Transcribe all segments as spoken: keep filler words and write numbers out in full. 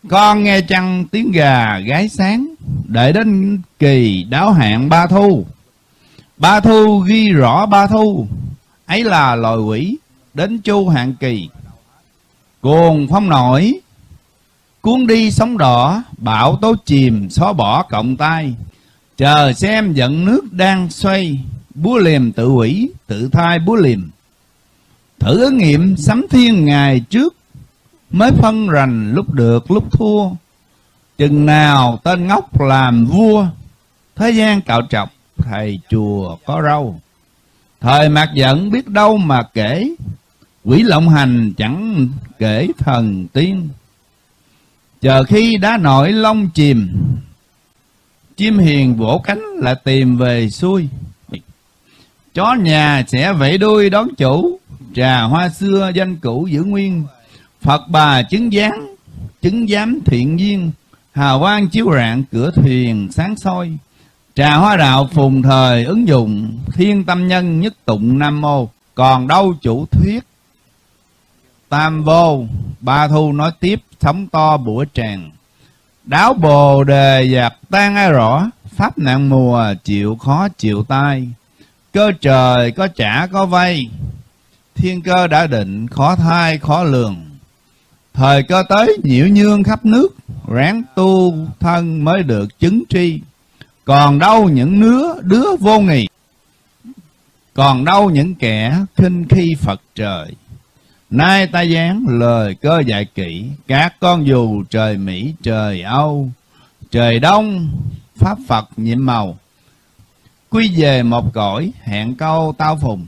Con nghe chăng tiếng gà gáy sáng, đợi đến kỳ đáo hạn ba thu. Ba thu ghi rõ ba thu, ấy là loài quỷ đến chu hạn kỳ. Cuồng phong nổi, cuốn đi sóng đỏ, bão tố chìm xóa bỏ cộng tay. Chờ xem giận nước đang xoay, búa liềm tự quỷ, tự thai búa liềm. Thử ứng nghiệm sấm thiên ngày trước, mới phân rành lúc được lúc thua. Chừng nào tên ngốc làm vua, thế gian cạo trọc thầy chùa có râu. Thời mạt giận biết đâu mà kể, quỷ lộng hành chẳng kể thần tiên. Chờ khi đá nổi lông chìm, chim hiền vỗ cánh lại tìm về xuôi. Chó nhà sẽ vẫy đuôi đón chủ, trà hoa xưa danh cũ giữ nguyên. Phật bà chứng giám, chứng giám thiện duyên, hào quang chiếu rạng cửa thuyền sáng soi. Trà hoa đạo phùng thời ứng dụng, thiên tâm nhân nhất tụng nam mô. Còn đâu chủ thuyết tam vô, ba thu nói tiếp sóng to bủa tràn. Đáo bồ đề giặc tan ai rõ, pháp nạn mùa chịu khó chịu tai. Cơ trời có trả có vay, thiên cơ đã định khó thai khó lường. Thời cơ tới nhiễu nhương khắp nước, ráng tu thân mới được chứng tri. Còn đâu những đứa đứa vô nghị, còn đâu những kẻ khinh khi Phật trời. Nay ta giáng lời cơ dạy kỹ, các con dù trời Mỹ trời Âu. Trời Đông pháp Phật nhiệm màu, quy về một cõi hẹn câu tao phùng.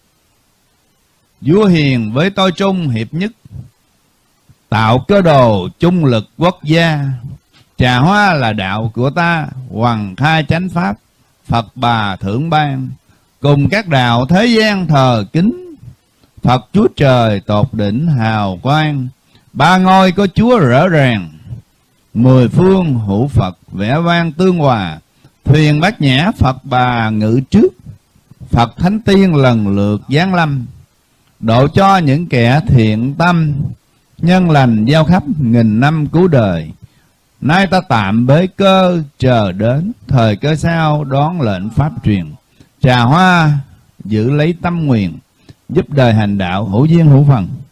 Vua hiền với tôi trung hiệp nhất, tạo cơ đồ chung lực quốc gia. Trà hoa là đạo của ta, hoằng khai chánh pháp, Phật bà thưởng ban. Cùng các đạo thế gian thờ kính, Phật Chúa Trời tột đỉnh hào quang. Ba ngôi có Chúa rõ ràng, mười phương hữu Phật vẻ vang tương hòa. Thuyền bát nhã Phật bà ngự trước, Phật thánh tiên lần lượt giáng lâm. Độ cho những kẻ thiện tâm, nhân lành gieo khắp nghìn năm cứu đời. Nay ta tạm bế cơ chờ đến, thời cơ sau đón lệnh pháp truyền. Trà hoa giữ lấy tâm nguyện, giúp đời hành đạo hữu duyên hữu phần.